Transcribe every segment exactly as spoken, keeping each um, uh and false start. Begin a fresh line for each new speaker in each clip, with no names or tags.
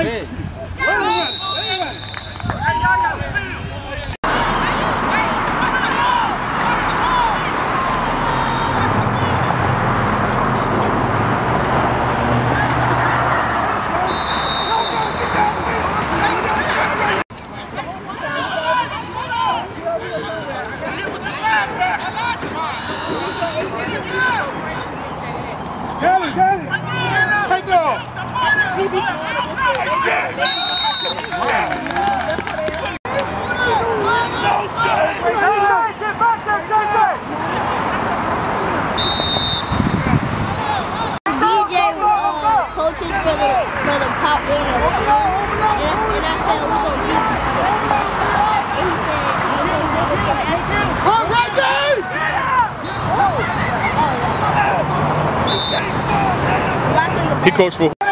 Jay.
Kelly, Kelly, take off.
D J uh, coaches for the for the Pop Warner, and, and I said we're gonna beat them. And he said, "I'm gonna do it."
Come right there!
Oh,
He coached for.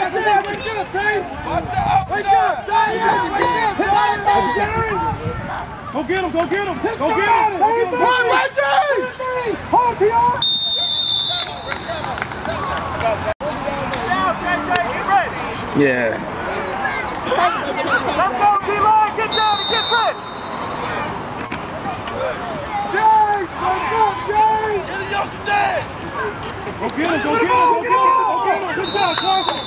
Go get him, go get him, go get him, go get him. Run right there! Hold T R!
Yeah.
Let's go, T-Line! Get down and get ready! Jay! Let's go, Jay! Get in your stand! Go get him, go get him, go get him, go get him! Good job, Carson!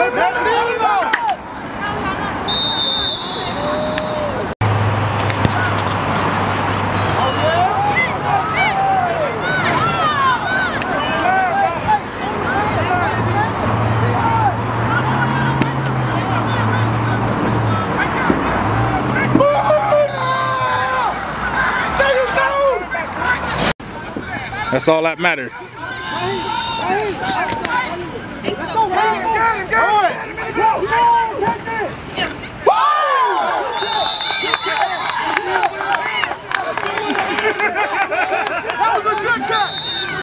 That's all that matters.
That was a good catch!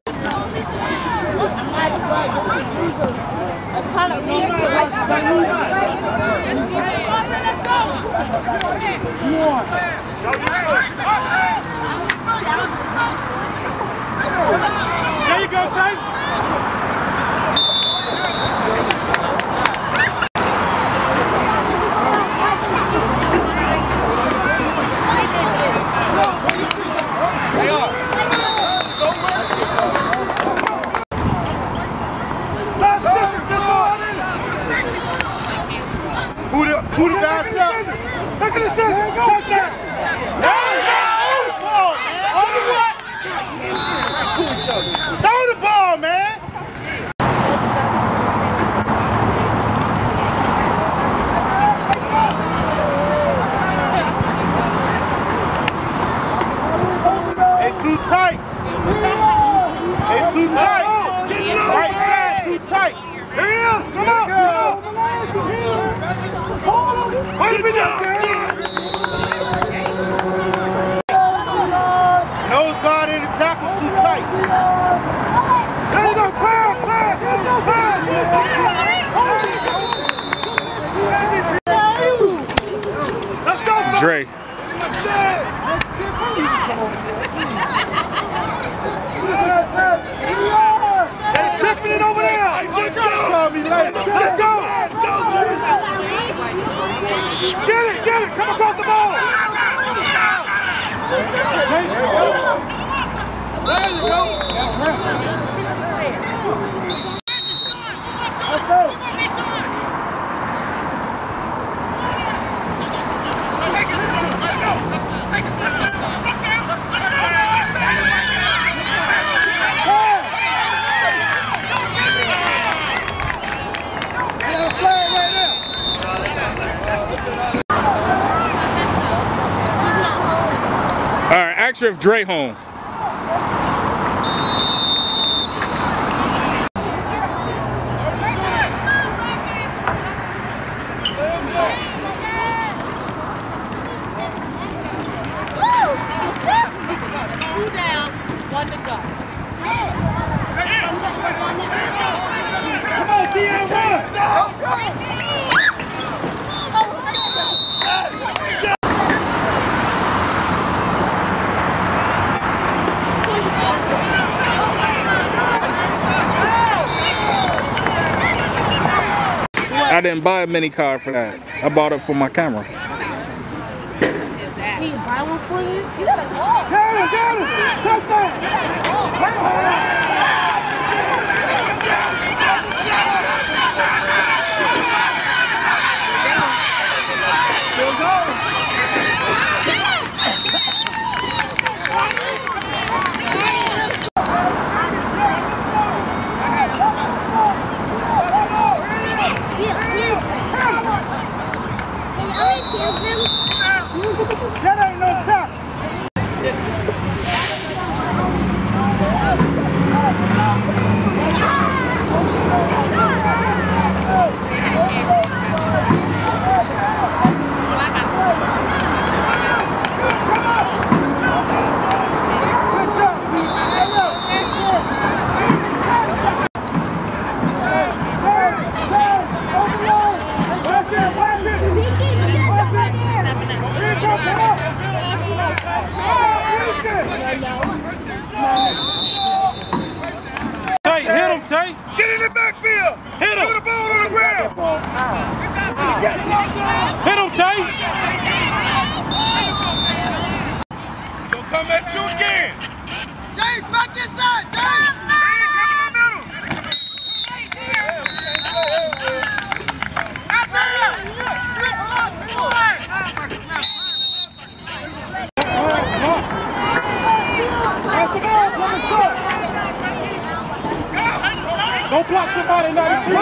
A ton of men to like
There you go, Tay!
Who the who the guys up?
Look at the second. Touchdown.
Throw the ball, man. They too tight. They too tight. Right side too tight.
Here he is. Come on. Wait a minute.
Nose guard in the tackle too tight.
There you go. Clear, clear, clear. Let's go.
Dre.
Hey, tripping it over there. Let's go. Let's go. Get it, get it. Come across the ball. There you go. Let's go.
All right, ask her if Dre home.
Two down, one to go.
Come on, D M, run!
I didn't buy a mini card for that. I bought it for my camera.
Can you buy one for you? You got a ball.
Got him, got him! Touchdown! That ain't no touch! Tay, hit him, Tay. Get in the backfield. Hit him. Put the ball on the ground. Hit him, Tay. He's gonna come at you again. James, back inside, James. Come in the middle. Go block somebody, ninety-three.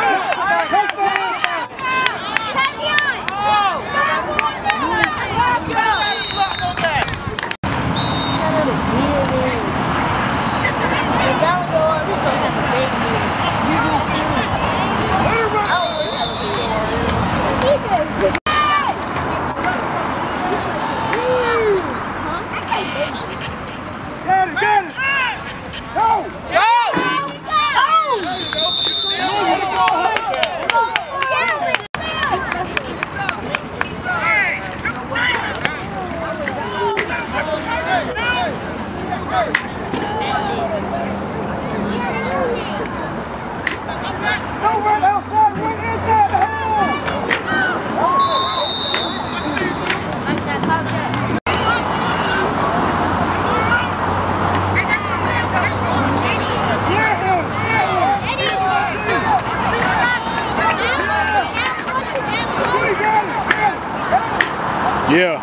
Yeah.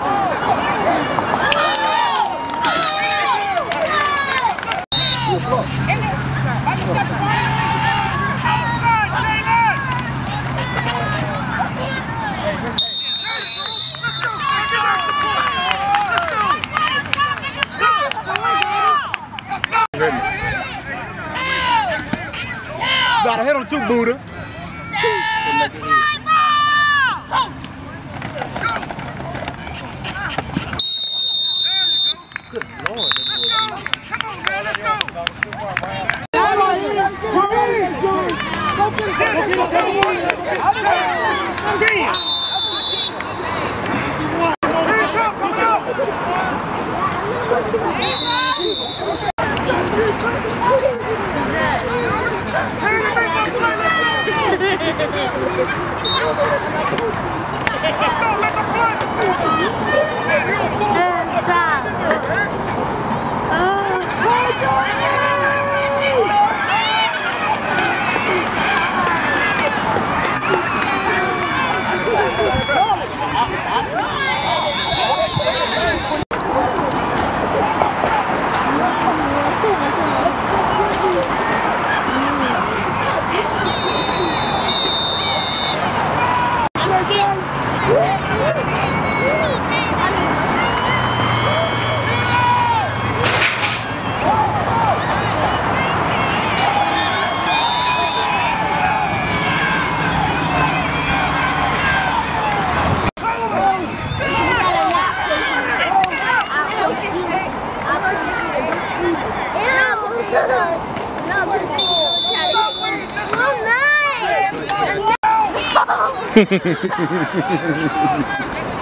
Gotta hit him too, Buddha. Good Lord. Come on, man, let's go.
Oh, nice!